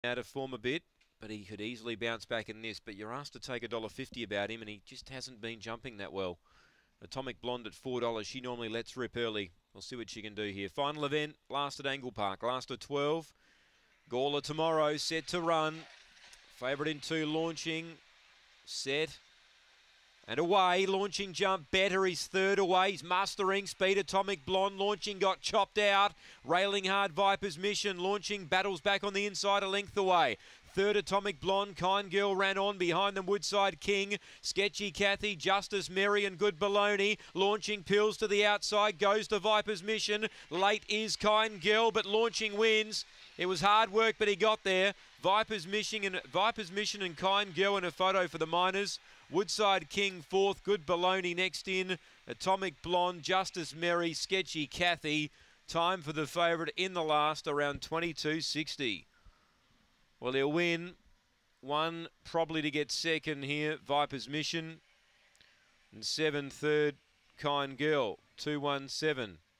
out of form a bit, but he could easily bounce back in this. But you're asked to take $1.50 about him, and he just hasn't been jumping that well. Atomic Blonde at $4. She normally lets rip early. We'll see what she can do here. Final event, last at Angle Park, last at 12. Gawler tomorrow, set to run. Favourite in 2, launching, set. And away, launching jump better, he's third away, he's mustering speed. Atomic Blonde, launching got chopped out. Railing hard, Viper's Mission, launching battles back on the inside a length away. Third, Atomic Blonde, Kind Girl ran on behind them, Woodside King, Sketchy Kathy, Justice Mary and Good Baloney. Launching Pills to the outside, goes to Viper's Mission. Late is Kind Girl, but launching wins. It was hard work, but he got there. Viper's Mission and Kind Girl in a photo for the Miners. Woodside King fourth, Good Baloney next in. Atomic Blonde, Justice Mary, Sketchy Kathy. Time for the favourite in the last, around 22.60. Well, he'll win. One probably to get second here, Viper's Mission. And 7 third, Kind Girl, 2-1-7.